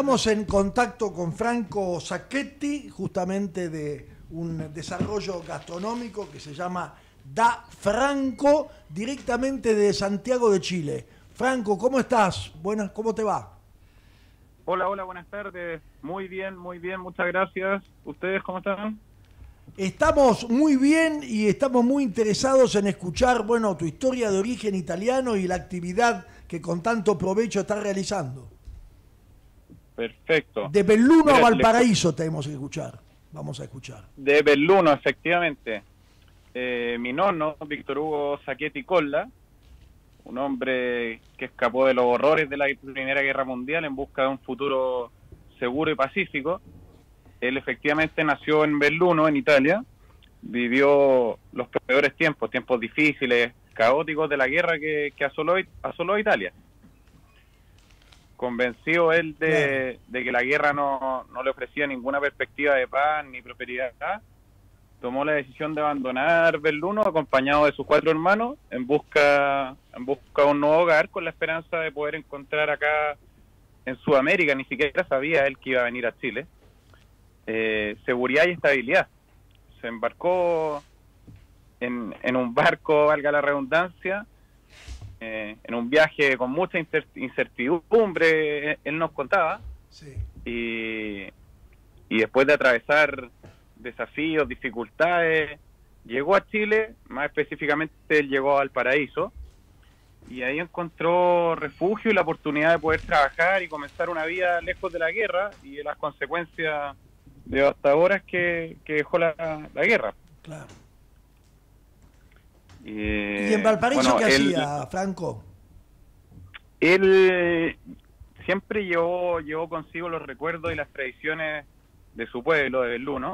Estamos en contacto con Franco Sacchetti, justamente de un desarrollo gastronómico que se llama Da Franco, directamente de Santiago de Chile. Franco, ¿cómo estás? Buenas, ¿cómo te va? Hola, hola, buenas tardes. Muy bien, muchas gracias. ¿Ustedes cómo están? Estamos muy bien y estamos muy interesados en escuchar, bueno, tu historia de origen italiano y la actividad que con tanto provecho estás realizando. Perfecto. De Belluno a Mira, Valparaíso tenemos que escuchar. Vamos a escuchar. de Belluno, efectivamente. Mi nono, Víctor Hugo Sacchetti Colla, un hombre que escapó de los horrores de la Primera Guerra Mundial en busca de un futuro seguro y pacífico. Él efectivamente nació en Belluno, en Italia. Vivió los peores tiempos difíciles, caóticos de la guerra que asoló Italia. Convencido él Claro. de que la guerra no le ofrecía ninguna perspectiva de paz ni prosperidad, tomó la decisión de abandonar Belluno acompañado de sus 4 hermanos en busca de un nuevo hogar, con la esperanza de poder encontrar acá en Sudamérica, ni siquiera sabía él que iba a venir a Chile, seguridad y estabilidad. Se embarcó en un barco, valga la redundancia, en un viaje con mucha incertidumbre, él nos contaba, Sí. y después de atravesar desafíos, dificultades, llegó a Chile. Más específicamente él llegó a Valparaíso, y ahí encontró refugio y la oportunidad de poder trabajar y comenzar una vida lejos de la guerra y de las consecuencias devastadoras que dejó la guerra. Claro. ¿Y en Valparaíso Bueno, qué hacía, Franco? él siempre llevó consigo los recuerdos y las tradiciones de su pueblo, de Belluno,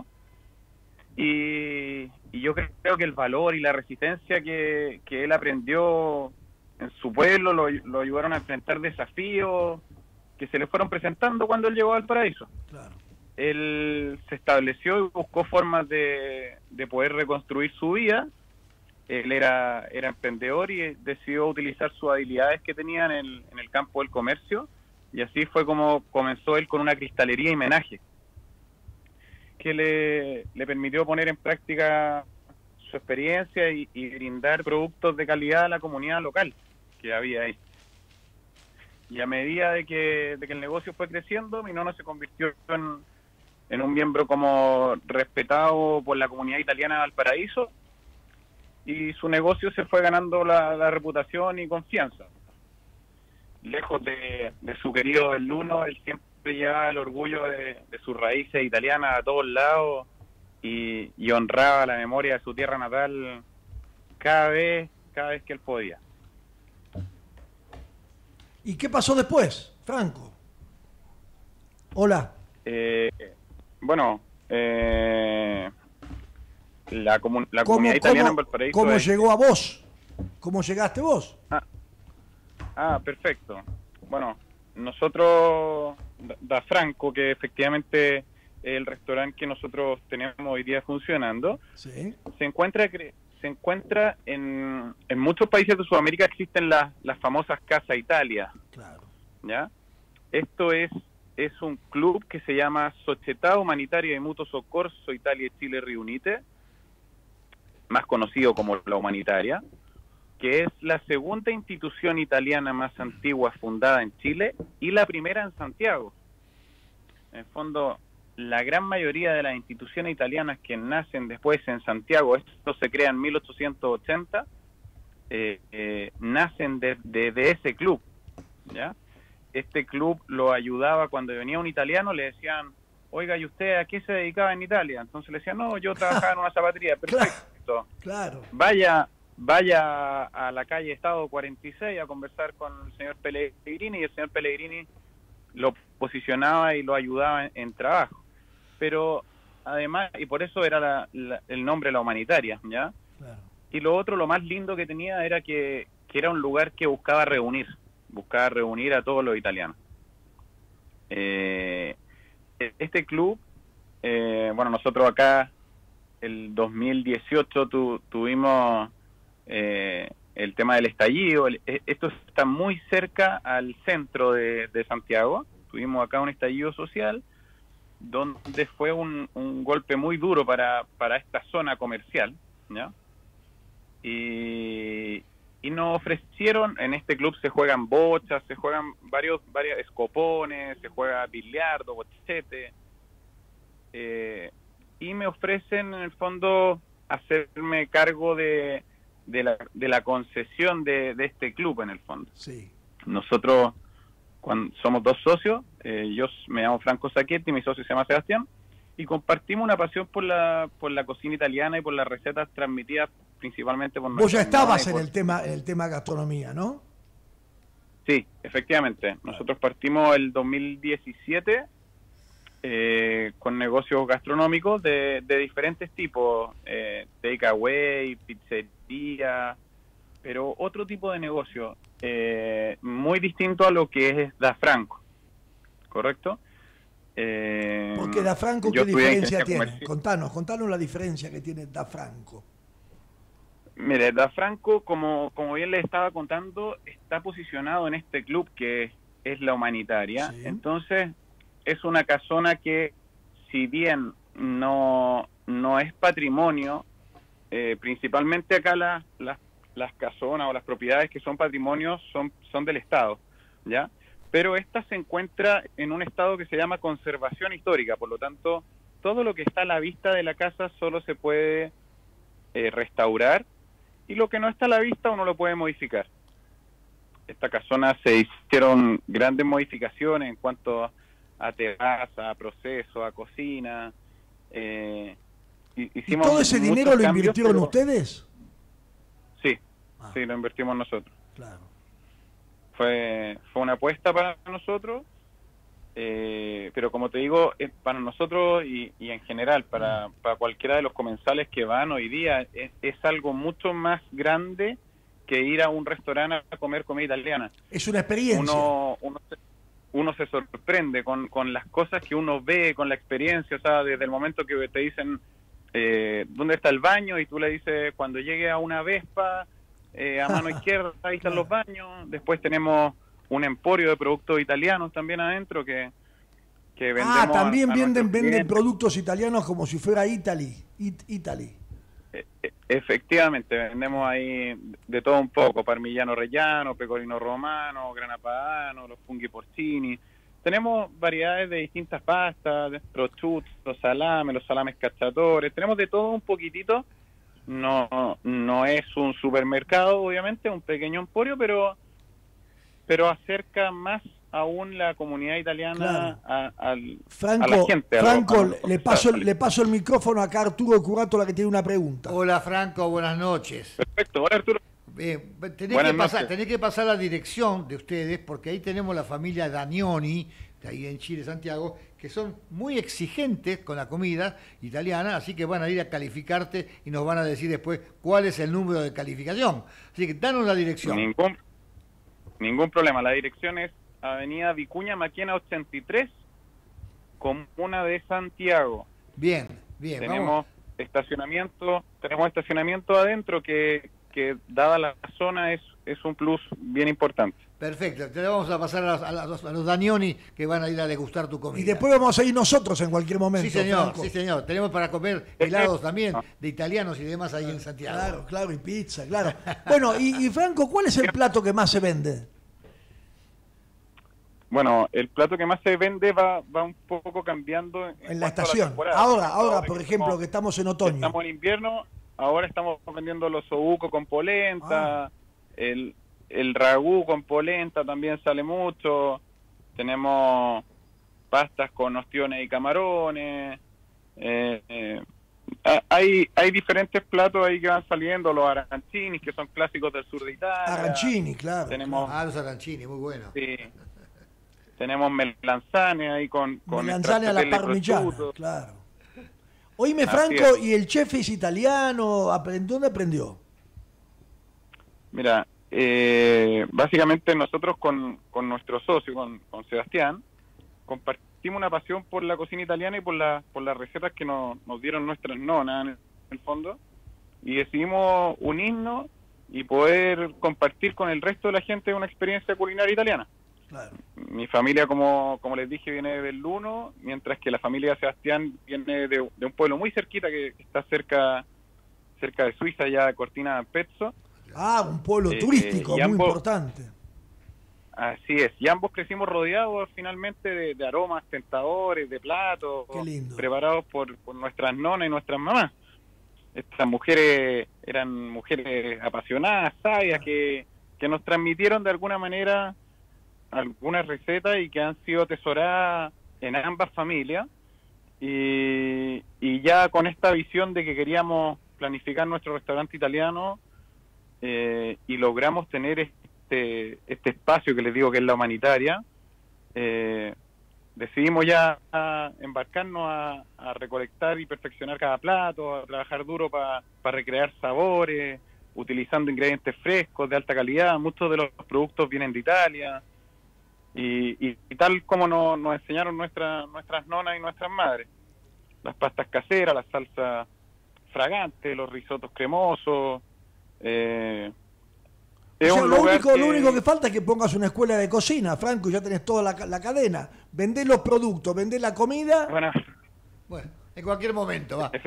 y yo creo que el valor y la resistencia que él aprendió en su pueblo lo ayudaron a enfrentar desafíos que se le fueron presentando cuando él llegó al paraíso. Claro. Él se estableció y buscó formas de poder reconstruir su vida. Él era emprendedor y decidió utilizar sus habilidades que tenía en el campo del comercio, y así fue como comenzó él con una cristalería y menaje que le permitió poner en práctica su experiencia y brindar productos de calidad a la comunidad local que había ahí. Y a medida de que el negocio fue creciendo, mi nono se convirtió en un miembro como respetado por la comunidad italiana de Valparaíso, y su negocio se fue ganando la reputación y confianza. Lejos de su querido Belluno, él siempre llevaba el orgullo de sus raíces italianas a todos lados, y honraba la memoria de su tierra natal cada vez que él podía. ¿Y qué pasó después, Franco? Hola. Bueno, la comunidad italiana en Valparaíso... ¿Cómo llegó a vos? ¿Cómo llegaste vos? Perfecto. Bueno, nosotros, Da Franco, que efectivamente es el restaurante que nosotros tenemos hoy día funcionando, Sí. se encuentra en muchos países de Sudamérica. Existen las famosas Casa Italia. Claro. ¿Ya? Esto es un club que se llama Società Umanitaria di Mutuo Soccorso Italia e Chile Riunite, más conocido como la Humanitaria, que es la segunda institución italiana más antigua fundada en Chile y la primera en Santiago. En el fondo, la gran mayoría de las instituciones italianas que nacen después en Santiago, esto se crea en 1880, nacen de ese club, ¿ya? Este club lo ayudaba cuando venía un italiano, le decían: oiga, ¿y usted a qué se dedicaba en Italia? Entonces le decían: no, yo trabajaba en una zapatería. Perfecto. Claro. Vaya a la calle Estado 46 a conversar con el señor Pellegrini, y el señor Pellegrini lo posicionaba y lo ayudaba en trabajo. Pero además, y por eso era el nombre La Humanitaria, ¿ya? Claro. Y lo otro, lo más lindo que tenía, era que era un lugar que buscaba reunir a todos los italianos. Este club, bueno, nosotros acá el 2018 tuvimos el tema del estallido. Esto está muy cerca al centro de Santiago, tuvimos acá un estallido social donde fue un golpe muy duro para esta zona comercial, ¿ya? Y nos ofrecieron, en este club se juegan bochas, se juegan varios escopones, se juega billardo, bochete, y me ofrecen en el fondo hacerme cargo de la concesión de este club en el fondo. Sí. Nosotros somos dos socios, yo me llamo Franco Sacchetti, mi socio se llama Sebastián, y compartimos una pasión por la cocina italiana y por las recetas transmitidas principalmente por Vos ya estabas en por... el tema gastronomía, ¿no? Sí, efectivamente. Nosotros partimos el 2017 con negocios gastronómicos de diferentes tipos, takeaway, pizzería, pero otro tipo de negocio muy distinto a lo que es Da Franco, ¿correcto? Porque Da Franco, ¿qué diferencia tiene? Contanos la diferencia que tiene Da Franco. Mire, Da Franco, como bien les estaba contando, está posicionado en este club que es la Humanitaria. Sí. Entonces, es una casona que, si bien no es patrimonio, principalmente acá las casonas o las propiedades que son patrimonios son del Estado, ¿ya? Pero esta se encuentra en un estado que se llama conservación histórica, por lo tanto, todo lo que está a la vista de la casa solo se puede restaurar, y lo que no está a la vista uno lo puede modificar. Esta casona se hicieron grandes modificaciones en cuanto a terraza, a proceso, a cocina. ¿Y todo ese dinero lo invirtieron ustedes? Sí, sí, lo invertimos nosotros. Claro. Fue una apuesta para nosotros, pero como te digo, para nosotros y en general, para cualquiera de los comensales que van hoy día, es algo mucho más grande que ir a un restaurante a comer comida italiana. Es una experiencia. Uno se sorprende con las cosas que uno ve, con la experiencia, o sea, desde el momento que te dicen ¿dónde está el baño? Y tú le dices, cuando llegue a una Vespa, a mano izquierda, ahí están los baños. Después tenemos un emporio de productos italianos también adentro que vendemos. También venden productos italianos como si fuera Italy. Efectivamente, vendemos ahí de todo un poco: parmigiano reggiano, pecorino romano, grana padano, los funghi porcini. Tenemos variedades de distintas pastas, prosciutto, los salames cacciatore. Tenemos de todo un poquitito. No es un supermercado, obviamente, un pequeño emporio, pero acerca más aún la comunidad italiana, claro, a la gente. Franco, le paso el micrófono acá a Arturo Curato, la que tiene una pregunta. Hola Franco, buenas noches. Perfecto, hola Arturo. Tenés que pasar la dirección de ustedes, porque ahí tenemos la familia Danioni, de ahí en Chile, Santiago, que son muy exigentes con la comida italiana, así que van a ir a calificarte y nos van a decir después cuál es el número de calificación. Así que danos la dirección. Ningún problema. La dirección es Avenida Vicuña Maquena 83, Comuna de Santiago. Bien. Tenemos estacionamiento adentro que dada la zona es un plus bien importante. Perfecto, te vamos a pasar a los Danioni, que van a ir a degustar tu comida. Y después vamos a ir nosotros en cualquier momento. Sí señor, tenemos para comer helados también, de italianos y demás ahí en Santiago. Claro, y pizza, claro. Bueno, y Franco, ¿cuál es el plato que más se vende? Bueno, el plato que más se vende va un poco cambiando en la estación. Ahora, por ejemplo, que estamos en otoño. Estamos en invierno, ahora estamos vendiendo los osobuco con polenta, el ragú con polenta también sale mucho. Tenemos pastas con ostiones y camarones. Hay diferentes platos ahí que van saliendo, los arancini, que son clásicos del sur de Italia. Arancini, claro. Tenemos, los arancini, muy buenos. Sí. Tenemos melanzane ahí con melanzane a la parmigiana, claro. Oíme, Franco, ¿y el chef es italiano? ¿Dónde aprendió? Mira, básicamente nosotros con nuestro socio, con Sebastián, compartimos una pasión por la cocina italiana y por las recetas que nos dieron nuestras nonas en el fondo, y decidimos unirnos y poder compartir con el resto de la gente una experiencia culinaria italiana. Claro. Mi familia, como les dije, viene del Luno, mientras que la familia de Sebastián viene de un pueblo muy cerquita que está cerca de Suiza, ya Cortina d'Ampezzo. Ah, un pueblo turístico muy importante. Así es, y ambos crecimos rodeados finalmente de aromas tentadores, de platos preparados por nuestras nonas y nuestras mamás. Estas mujeres eran mujeres apasionadas, sabias, que nos transmitieron de alguna manera algunas recetas y que han sido atesoradas en ambas familias. Y ya con esta visión de que queríamos planificar nuestro restaurante italiano, y logramos tener este espacio que les digo que es la humanitaria, decidimos ya embarcarnos a recolectar y perfeccionar cada plato, a trabajar duro para recrear sabores, utilizando ingredientes frescos, de alta calidad. Muchos de los productos vienen de Italia, y tal como nos enseñaron nuestras nonas y nuestras madres. Las pastas caseras, las salsas fragantes, los risotos cremosos. Lo único que falta es que pongas una escuela de cocina, Franco, y ya tenés toda la cadena. Vendés los productos, vendés la comida. Bueno, en cualquier momento, va.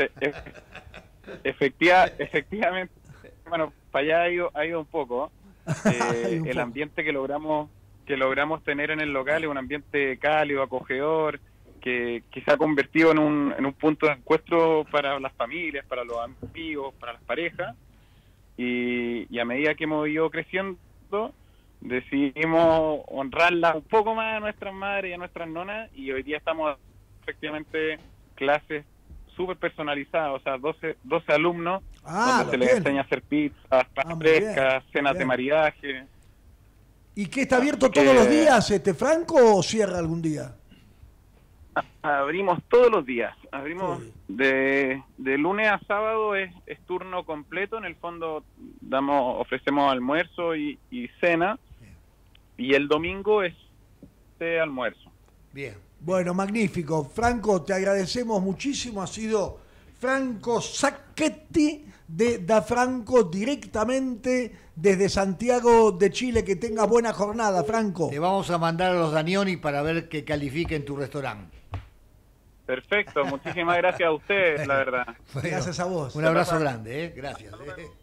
Efectivamente, bueno, para allá ha ido un poco. El ambiente que logramos tener en el local es un ambiente cálido, acogedor, que se ha convertido en un punto de encuentro para las familias, para los amigos, para las parejas. Y a medida que hemos ido creciendo, decidimos honrarlas un poco más a nuestras madres y a nuestras nonas, y hoy día estamos efectivamente clases súper personalizadas, o sea, 12 alumnos, donde se les enseña a hacer pizzas, papas frescas, cenas de maridaje. ¿Y qué está abierto todos los días, Franco, o cierra algún día? Abrimos todos los días, abrimos de lunes a sábado, es turno completo. En el fondo ofrecemos almuerzo y cena, y el domingo es de almuerzo. Bien. Bueno, magnífico. Franco, te agradecemos muchísimo. Ha sido Franco Sacchetti de Da Franco, directamente desde Santiago de Chile. Que tengas buena jornada, Franco. Te vamos a mandar a los Danioni para ver que califiquen tu restaurante. Perfecto, muchísimas gracias a ustedes, la verdad. Bueno, gracias a vos. Un abrazo grande, gracias.